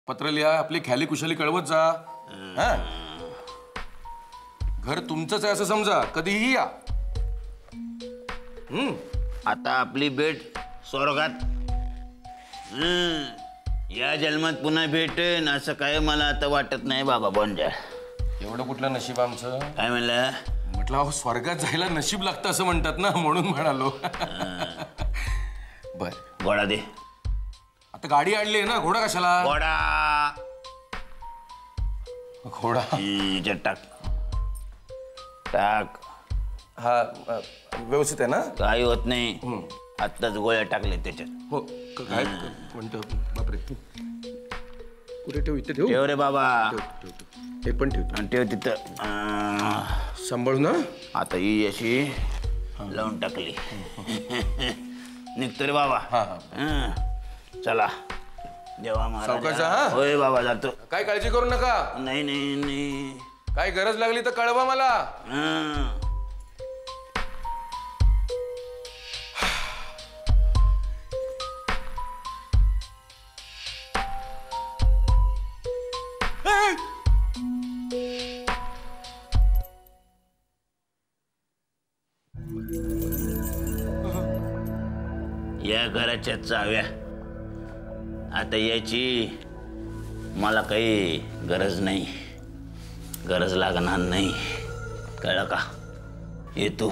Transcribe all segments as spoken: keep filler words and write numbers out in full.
पत्र लिहा, आपली ख्याली कुशाली कळवत जा. हा घर तुमचंच आहे असं समजा, कधीही या. हम्म आता आपली भेट स्वर्गात. हम्म या जन्मात पुन्हा भेटेन असं काय मला आता वाटत नाही बाबा बोंजा. एवढं कुठलं नशीब आमचं. काय म्हणलं? म्हटलं अहो स्वर्गात जायला नशीब लागतं असं म्हणतात ना, म्हणून म्हणालो. बर घोडा दे. आता गाडी आणली आहे ना, घोडा कशाला? घोडा घोडा ह्याच्यात टाक टाक. हा अ, व्यवस्थित आहे ना? काही होत नाही. आत्ताच गोळ्या टाकले त्याच्यात. हो क- काय म्हणतो बापरे. कुठे ठेवू? इथे ठेवू? ठेव रे बाबा. ठेव, ठेव, ठेव. हे पण ठेवतो. आणि ठेव तिथं. आ, सांभाळू ना. आता ही अशी लावून टाकली. निघतो रे बाबा. हा हा हं. चला देवा सावकाश जा, महाराज. हा? होय बाबा जातो. काय काळजी करू नका. नाही नाही नाही. काय गरज लागली तर कळवा मला. हं. या घराच्या चाव्या आता याची मला काही गरज नाही, गरज लागणार नाही. कळलं का? ये तू.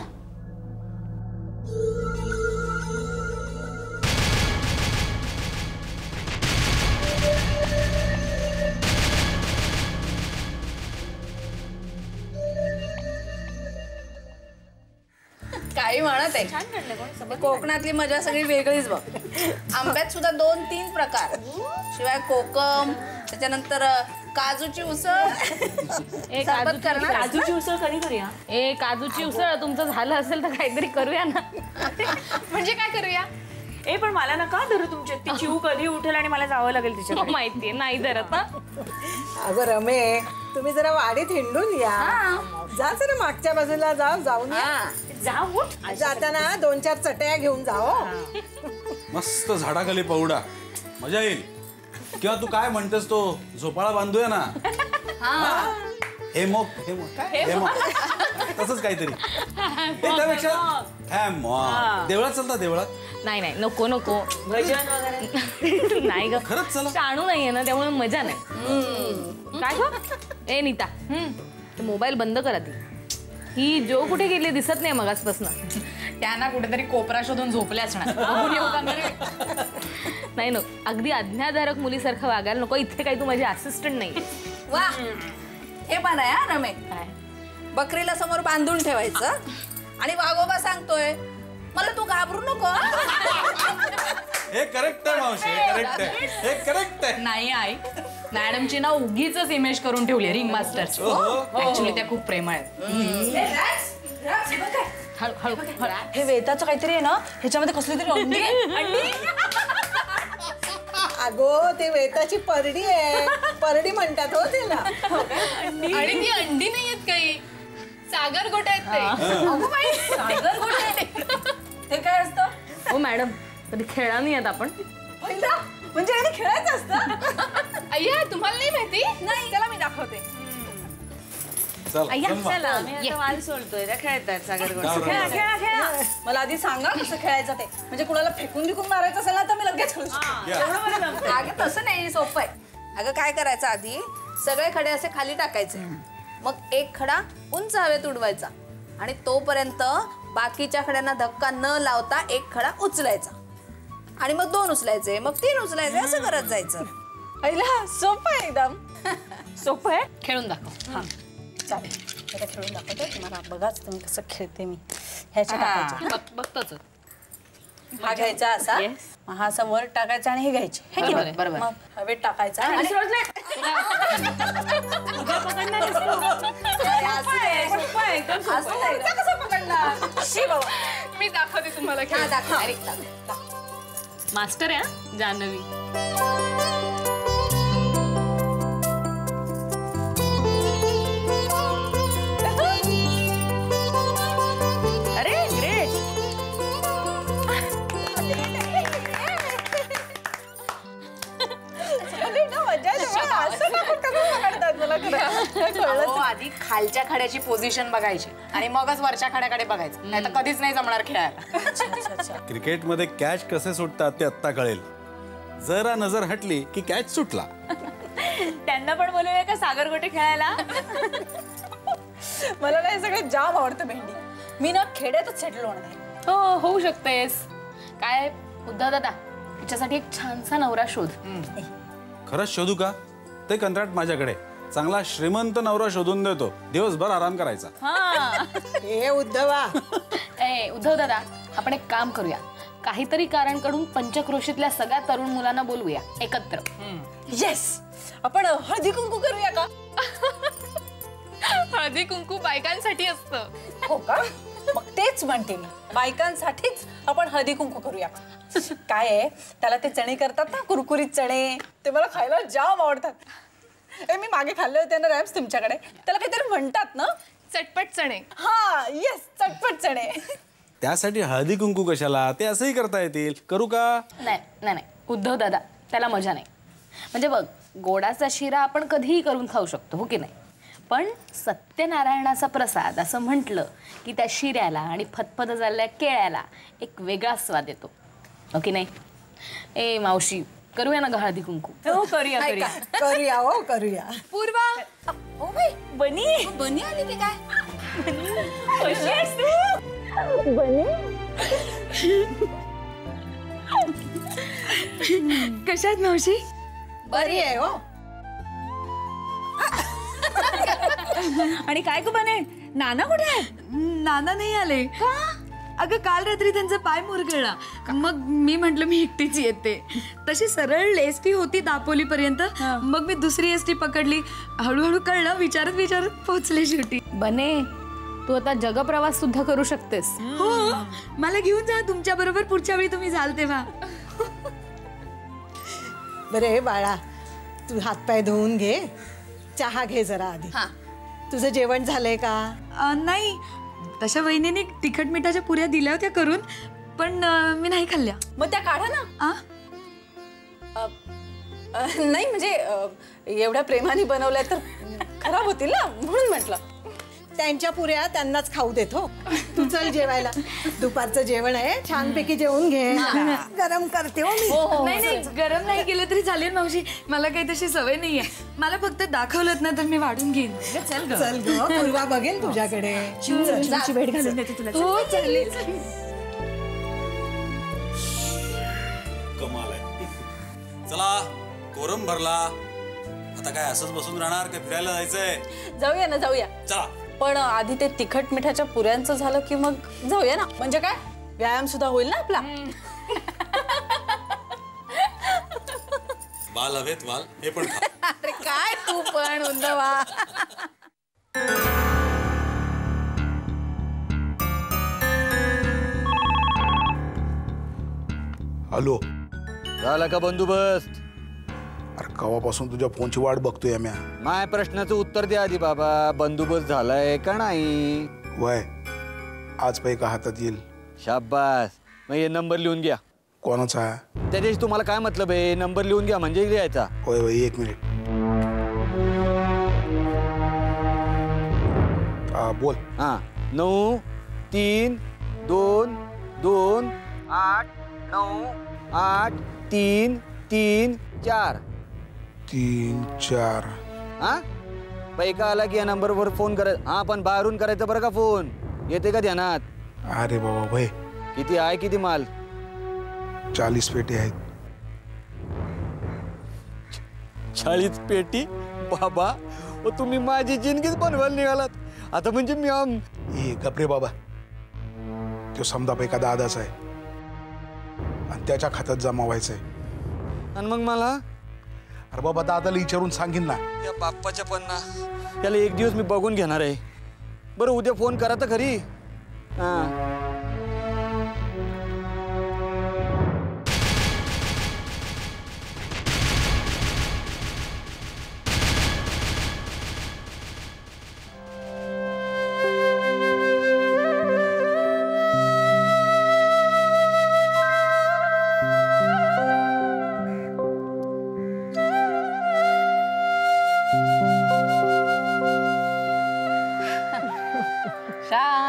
काही म्हणत आहे कोकणातली मजा सगळी वेगळीच बघ. आंब्यात सुद्धा दोन तीन प्रकार, शिवाय कोकम, त्याच्यानंतर काजूची उसळ. सरबत करणार. काजूची उसळ कधी करूया? ए काजूची उसळ तुमचं झालं असेल तर काहीतरी करूया ना. म्हणजे काय करूया? ए पण मला नका धरू तुमच्या. ती चिऊ कधी उठेल आणि मला जावं लागेल तिच्याकडे. माहितीये नाही धरत ना. अगं रमे, तुम्ही जरा वाडीत हिंडून या. जा जरा मागच्या बाजूला जाऊ जाऊन या. जा उठ. जाताना दोन चार चटया घेऊन जाओ. मस्त झाडाखाली पौडा मजा येईल. किंवा तू काय म्हणतेस तो झोपाळा बांधूया ना. हे मोक हे मोक काय हे मोक तसंच काहीतरी. त्यापेक्षा देवळात चलता. देवळात नाही नाही नको नको. भजन वगैरे नाही ग. खरंच चला. शाणू नाहीये ना त्यामुळे मजा नाही. काय ग? ए नीता मोबाईल बंद करा. ती ही जो कुठे गेली दिसत नाही मगासपासून. त्यांना कुठेतरी कोपरा शोधून झोपले असणार. बघून येऊ का बरं? नाही नको. अगदी आज्ञाधारक मुलीसारखं वागायला नको. इथे काही तू माझी असिस्टंट नाही. वा हे पण आहे हा रमे. बकरीला समोर बांधून ठेवायचं आणि वाघोबा सांगतोय मला तू घाबरू नको. हे करेक्ट आहे मावशी. हे करेक्ट आहे. हे करेक्ट आहे. नाही आई, मॅडमची ना उगीच इमेज करून ठेवली रिंग मास्टरची. ऍक्च्युली त्या खूप प्रेमळ आहेत. हळू हळू हळू. हे वेताचं काहीतरी आहे ना, ह्याच्यामध्ये कसली तरी अंडी आहे. अगो ते वेताची परडी आहे. परडी म्हणतात हो त्याला. आणि ती अंडी नाही आहेत काही, सागर गोटे आहेत ते. अगो बाई, सागर गोटे. ते काय असतं? हो मॅडम कधी खेळा नाही आहेत आपण. म्हणजे हे खेळायचं असतं? अय्या तुम्हाला नाही माहिती? नाही, त्याला मी दाखवते. अय्या चला. आता वाल सोडतोय त्या खेळतात सागर गोटे. खेळा खेळा खेळा. मला आधी सांगा कसं खेळायचं ते. म्हणजे कुणाला फेकून बिकून मारायचं असेल ना तर मी लगेच खेळू शकते. अगं तसं नाही, सोपं आहे. अगं काय करायचं, आधी सगळे खडे असे खाली टाकायचे. मग एक खडा उंच हवेत उडवायचा आणि तोपर्यंत बाकीच्या खड्यांना धक्का न लावता एक खडा उचलायचा आणि मग दोन उचलायचे, मग तीन उचलायचे, असं करत जायचं. पहिला सोपं आहे एकदम. सोपं आहे. खेळून दाखव. चालेल, आता खेळून दाखवते तुम्हाला. बघाच तुम्ही कसं खेळते मी. ह्याच्या टाकायच्या. बघतोच. हा घ्यायचा असा, मग हा असा वर टाकायचा आणि हे घ्यायचे. हे की नाही? बरोबर. मग हवेत टाकायचा आणि कसं पकडणार? शी बाबा. मी दाखवते तुम्हाला हा, खेळ. दाखव. अरे, दाखव, दाखव. मास्टर आहे जान्हवी. अरे ग्रेट. मजा अहो, आधी खालच्या खड्याची पोझिशन बघायची आणि मगच वरच्या खड्याकडे बघायचं, नाही तर कधीच नाही जमणार खेळायला. क्रिकेटमध्ये कॅच कसे सुटतात ते आत्ता कळेल. जरा नजर हटली की कॅच सुटला. त्यांना पण बोलूया का सागर गोटे खेळायला? मला ना हे सगळं जाम आवडतं भेंडी. मी ना खेड्यातच सेटल होणार आहे. हो होऊ शकतेस. काय उद्धव दादा, तिच्यासाठी एक छानसा नवरा शोध. खरंच शोधू का? ते कंत्राट माझ्याकडे. चांगला श्रीमंत नवरा शोधून देतो, दिवसभर आराम करायचा. हे उद्धवा, ए उद्धव दादा, आपण एक काम करूया. काहीतरी कारण कडून पंचक्रोशीतल्या सगळ्या तरुण मुलांना बोलवूया एकत्र. येस, आपण हळदी कुंकू करूया का? हळदी कुंकू बायकांसाठी असतं. हो का? मग तेच म्हणते मी, बायकांसाठीच आपण हळदी कुंकू करूया. काय आहे, त्याला ते चणे करतात ना, कुरकुरीत चणे, ते मला खायला जाम आवडतात. ए, मी मागे खाल्ले होते ना रॅम्स तुमच्याकडे, त्याला काहीतरी म्हणतात ना, चटपट चणे. हा येस, चटपट चणे. त्यासाठी हळदी कुंकू कशाला? ते असंही करता येतील. करू का? नाही नाही नाही उद्धव दादा, त्याला मजा नाही. म्हणजे बघ, गोडाचा शिरा आपण कधीही करून खाऊ शकतो, हो की नाही? पण सत्यनारायणाचा प्रसाद असं म्हटलं की त्या शिऱ्याला आणि फतफत झालेल्या केळ्याला एक वेगळा स्वाद येतो, हो की नाही? ए मावशी, करूया ना हळदी कुंकू? हो करूया करूया. करूया हो करूया. पूर्वा, हो बाई, बनी बनी आली की काय? कशी आहेस तू? कशात मावशी? बरी आहे हो. आणि काय गं बने, नाना कुठे आहे? नाना नाही आले का? अगं काल रात्री त्यांचा पाय मुरगळला, मग मी म्हंटल मी एकटीच येते. तशी सरळ एसटी होती दापोली पर्यंत, मग मी दुसरी एसटी पकडली. हळूहळू कळलं, विचारत विचारत पोहोचले शेवटी. बने, तू आता जगप्रवास सुद्धा करू शकतेस. हो, मला घेऊन जा तुमच्या बरोबर पुढच्या वेळी तुम्ही जाल तेव्हा. बरे बाळा, तू हातपाय धुवून घे, चहा घे जरा आधी. तुझं जेवण झालंय का? अं, नाही, तशा वहिनीने तिखट मिठाच्या पुऱ्या दिल्या होत्या करून, पण अं, मी नाही खाल्ल्या. मग त्या काढा ना. आ? अ, अ, नाही म्हणजे अ, एवढ्या प्रेमाने बनवल्या तर खराब होतील ना, म्हणून म्हटलं. त्यांच्या पुऱ्या त्यांनाच खाऊ देतो. तू चल जेवायला, दुपारचं जेवण आहे, छानपैकी जेवून घे. गरम करते हो मी. नाही नाही, गरम नाही केलं तरी चालेल मावशी, मला काही तशी सवय नाहीये. मला फक्त दाखवलं ना तर मी वाढून घेईन. चल ग. चल ग, पूर्वा बघेन तुझ्याकडे. तुमची भेट घालून देते तुला. हो चालेल. कमाल आहे. चला, कोरम भरला. आता काय असंच बसून राहणार का? फिरायला जायचंय? जाऊया ना, जाऊया. चला. पण आधी ते तिखट मिठाच्या पुऱ्यांचं झालं की मग जाऊया ना. म्हणजे काय, व्यायाम सुद्धा होईल ना आपला. बाल हवेत वाल, हे पण खा. अरे काय तू पण उद्धवा. हॅलो. झाला का बंदोबस्त? अरे कवापासून तुझ्या फोनची वाट बघतोय म्या. माय प्रश्नाचं उत्तर द्या आधी बाबा. बंदोबस्त झालाय का नाही? वय आज पैका हातात येईल. शाबास. मग हे नंबर लिहून घ्या. कोणाचा? त्या दिवशी तुम्हाला काय मतलब आहे? नंबर लिहून घ्या म्हणजे लिहायचा. होय होय, एक मिनिट. हा बोल. हा, नऊ तीन दोन दोन आठ नऊ आठ तीन तीन चार. तीन चार. हा, पैका आला की या नंबरवर फोन करायचा. हा, पण बाहेरून करायचा बरं का फोन. येते का ध्यानात? अरे बाबा भाई, किती आहे किती माल? चाळीस पेटी आहेत. चाळीस पेटी बाबा, ओ तुम्ही माझी जिंदगीच बनवायला निघालात. आता म्हणजे मी आम ए गपरे बाबा, तो समजा पैका दादाचा आहे आणि त्याच्या खात्यात जमा व्हायचंय. आणि मग मला? अरे बाबा, दादाला विचारून सांगीन ना. या बाप्पाच्या पन्ना, त्याला एक दिवस मी बघून घेणार आहे. बरं उद्या फोन करा तर खरी. हा,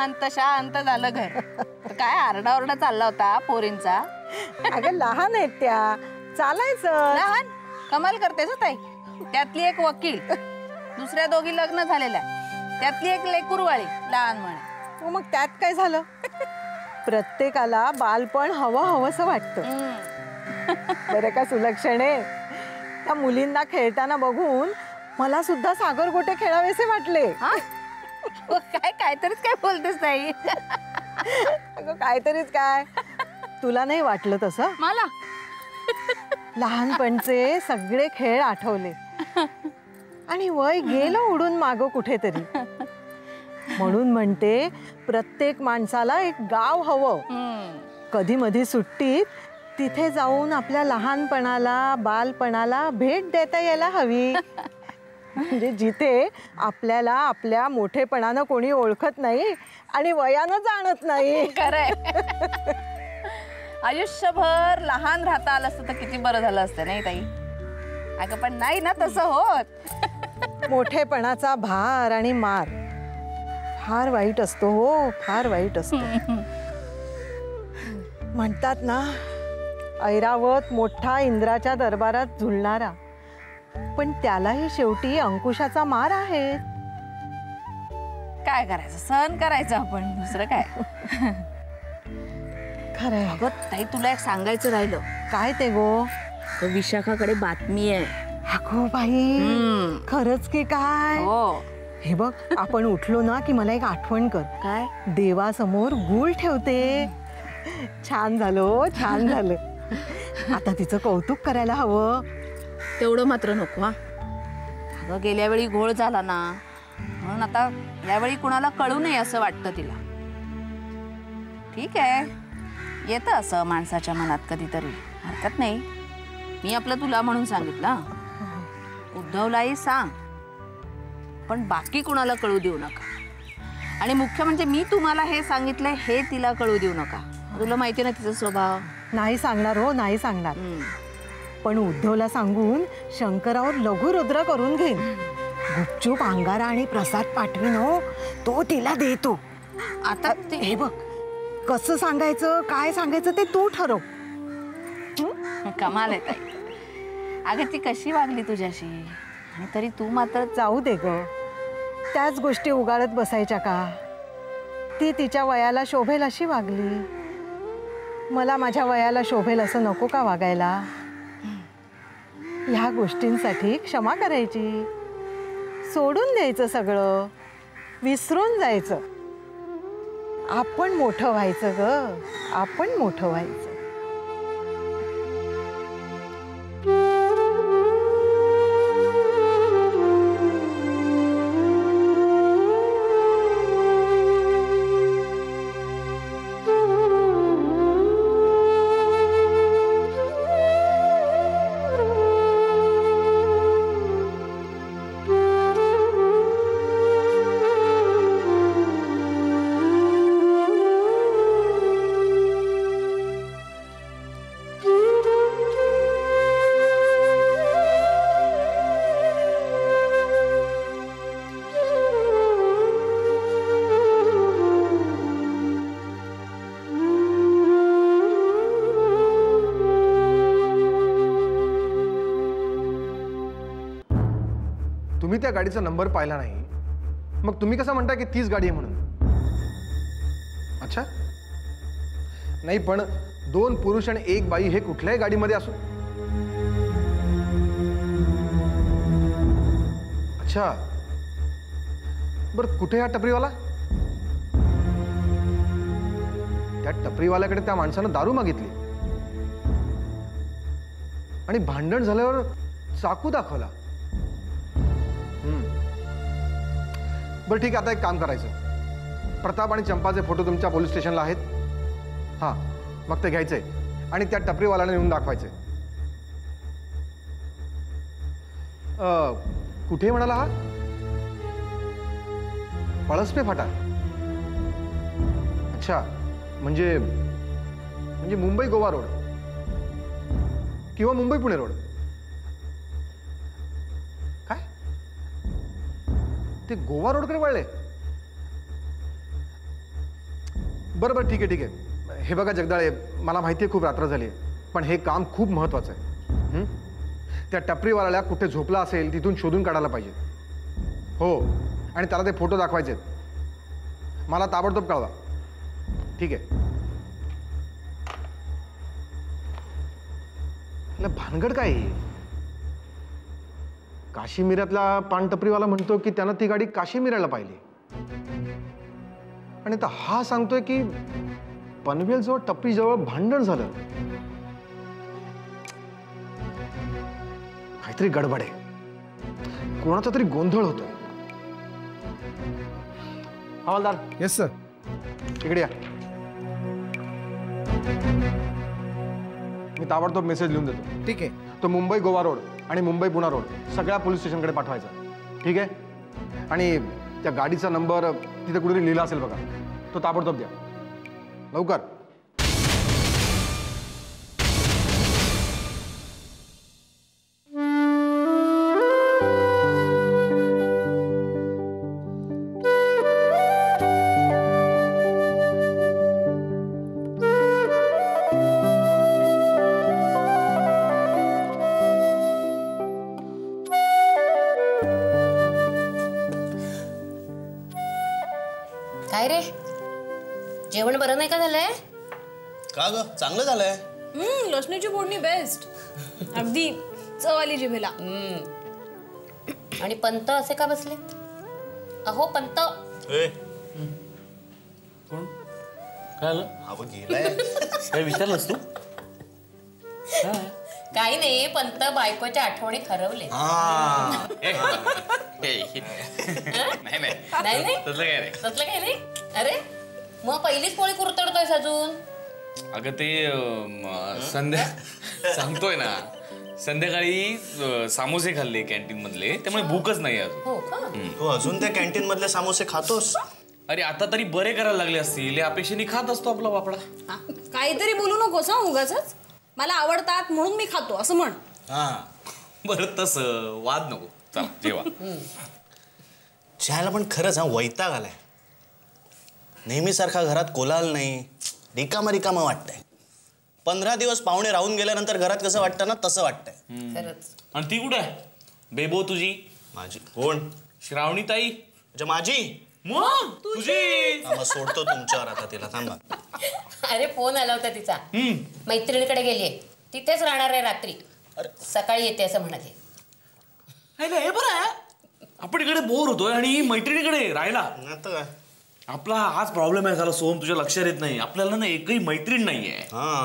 शांत शांत झालं घर. तर काय आरडाओरडा चालला होता पोरींचा? अगं लहान आहेत त्या, चालायचं. लहान कमाल करतेस हो ताई. त्यातली एक वकील, दुसऱ्या दोघी लग्न झालेल्या, त्यातली एक लेकुरवाळी लहान म्हणे. मग त्यात काय झालं? प्रत्येकाला बालपण हवं हवंसं वाटतं. बरं का सुलक्षणे, त्या मुलींना खेळताना बघून मला सुद्धा सागर गोटे खेळावेसे वाटले. काय काहीतरीच काय बोलतेस ताई? अगं काहीतरीच काय, तुला नाही वाटलं तसं? मला लहानपणचे सगळे खेळ आठवले आणि वय गेलं उडून मागं कुठेतरी. म्हणून म्हणते प्रत्येक माणसाला एक गाव हवं. कधी मधी सुट्टीत तिथे जाऊन आपल्या लहानपणाला बालपणाला भेट देता यायला हवी. म्हणजे जिथे आपल्याला आपल्या मोठेपणानं कोणी ओळखत नाही आणि वयानं जाणत नाही. खरंय. आयुष्यभर लहान राहता आलं असतं तर किती बरं झालं असतं नाही ताई? अगं पण नाही ना तसं होत. मोठेपणाचा भार आणि मार फार वाईट असतो हो, फार वाईट असतो. म्हणतात ना, ऐरावत मोठा इंद्राच्या दरबारात झुलणारा, पण त्यालाही शेवटी अंकुशाचा मार आहे. काय करायचं, सहन करायचं आपण, दुसरं काय. खरंय. अगं ताई तुला एक सांगायचं राहिलं. काय ते गो? विशाखाकडे बातमी आहे. अगो बाई, खरंच की काय? हो. हे बघ, आपण उठलो ना की मला एक आठवण कर. काय? देवासमोर गूळ ठेवते. छान झालं, छान झालं. आता तिचं कौतुक करायला हवं. तेवढं मात्र नको हा. अगं गेल्या वेळी घोळ झाला ना, म्हणून आता यावेळी कुणाला कळू नये असं वाटतं तिला. ठीक आहे, येतं असं माणसाच्या मनात कधीतरी, हरकत नाही. मी आपलं तुला म्हणून सांगितलं. उद्धवलाही सांग, पण बाकी कुणाला कळू देऊ नका. आणि मुख्य म्हणजे मी तुम्हाला हे सांगितलंय हे तिला कळू देऊ नका. तुला माहिती ना तिचा स्वभाव. नाही सांगणार हो, नाही सांगणार. पण उद्धवला सांगून शंकरावर लघुरुद्र करून घेईन. गुपचूप अंगारा आणि प्रसाद पाठवीन हो, तो तिला देतो. आता हे बघ, कसं सांगायचं काय सांगायचं ते तू ठरव. कमाल आहे ताई. अगं ती कशी वागली तुझ्याशी, आणि तरी तू मात्र. जाऊ दे ग, त्याच गोष्टी उगाळत बसायच्या का? ती तिच्या वयाला शोभेल अशी वागली. मला माझ्या वयाला शोभेल असं नको का वागायला? ह्या गोष्टींसाठी क्षमा करायची, सोडून द्यायचं सगळं, विसरून जायचं. आपण मोठं व्हायचं ग, आपण मोठं व्हायचं. तुम्ही त्या गाडीचा नंबर पाहिला नाही, मग तुम्ही कसं म्हणता की तीच गाडी आहे म्हणून? अच्छा, नाही पण दोन पुरुष आणि एक बाई हे कुठल्याही गाडीमध्ये असू. अच्छा, बरं कुठे हा टपरीवाला? त्या टपरीवाल्याकडे त्या माणसानं दारू मागितली आणि भांडण झाल्यावर चाकू दाखवला. बरं ठीक आहे, आता एक काम करायचं. प्रताप आणि चंपाचे फोटो तुमच्या पोलीस स्टेशनला आहेत. हां, मग ते घ्यायचे आणि त्या टपरीवाल्याने येऊन दाखवायचे. कुठे म्हणाला हा? पळसपे फाटा. अच्छा, म्हणजे म्हणजे मुंबई गोवा रोड किंवा मुंबई पुणे रोड. काय ते गोवा रोडकडे वळले? बरं बरं ठीक आहे ठीक आहे. हे बघा जगदाळे, मला माहिती आहे खूप रात्र झाली आहे, पण हे काम खूप महत्त्वाचं आहे. हं? त्या टपरीवाल्याला कुठे झोपला असेल तिथून शोधून काढायला पाहिजे. हो, आणि त्याला ते फोटो दाखवायचे आहेत. मला ताबडतोब कळवा. ठीक आहे. भानगड काय आहे? काशीमिरातला पानटपरीवाला म्हणतो की त्यानं ती गाडी काशीमिराला पाहिली, आणि आता हा सांगतोय की पनवेल जवळ टपरी जवळ भांडण झालं. काहीतरी गडबड आहे, कोणाचा तरी गोंधळ होतोय. हवालदार. Yes sir. इकडे या. मी ताबडतोब मेसेज लिहून देतो. ठीक आहे. तो मुंबई गोवा रोड आणि मुंबई पुणा रोड सगळ्या पोलीस स्टेशनकडे पाठवायचा. ठीक आहे. आणि त्या गाडीचा नंबर तिथे कुठेतरी लिहिला असेल बघा, तो ताबडतोब द्या लवकर. काय रे, जेवण बरं नाही का झालंय? का ग, चांगलं झालंय. हम्म, लसणीची फोडणी बेस्ट. अगदी चव आली जिभेला. आणि पंत असे का बसले? अहो पंत. कोण? काय आलं? अहो गेलाय. काय विचारलंस तू? काही नाही, पंत बायकोच्या आठवणीत हरवले. नाही नाही नाही नाही तसलं काय नाही. तसलं काही नाही. अरे मग पहिलीच पोळी कुरतडतोयस अजून? अगं ते अं, संध्या सांगतोय ना, संध्याकाळी अं, सामोसे खाल्ले कॅन्टीन मधले, त्यामुळे भूकच नाही अजून. हो का? तू अजून त्या कॅन्टीन मधले समोसे खातोस? अरे आता तरी बरे करायला लागले असतील, या अपेक्षेने खात असतो आपला बापडा. काहीतरी बोलू नकोस हा उगाचच. मला आवडतात म्हणून मी खातो असं म्हण. हा बरं तसं वाद नको. चला जेवा. चहाला पण खरंच हा वैताग आलाय. नेहमीसारखा घरात कोलाहल नाही, रिकामा रिकामा वाटतंय. पंधरा दिवस पाहुणे राहून गेल्यानंतर घरात कसं वाटतं ना तसं वाटतंय. खरंच. आणि ती कुठे आहे? बेबो तुझी? माझी कोण? श्रावणी ताई. म्हणजे माझी? मग तुझी. मग सोडतो तुमच्यावर आता तिला. थांबा. अरे फोन आला होता तिचा. मैत्रिणीकडे गेलीये, तिथेच राहणार आहे रात्री, सकाळी येते असं म्हणाले. हे बरं आहे, आपण इकडे बोर होतोय आणि मैत्रिणीकडे राहिला. काय आपला हाच प्रॉब्लेम आहे झाला सोहम, तुझ्या लक्षात येत नाही. आपल्याला ना एकही मैत्रीण नाहीये.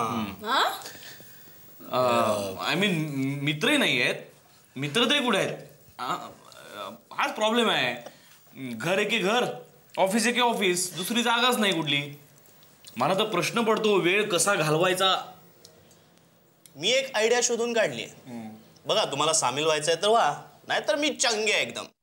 आय मीन मित्रही नाही आहेत. मित्र तरी कुठे आहेत? हाच प्रॉब्लेम आहे. घर एके घर, ऑफिस एके ऑफिस, दुसरी जागाच नाही कुठली. मला तर प्रश्न पडतो वेळ कसा घालवायचा. मी एक आयडिया शोधून काढली. बघा, तुम्हाला सामील व्हायचंय तर व्हा, नाहीतर मी चंगे एकदम.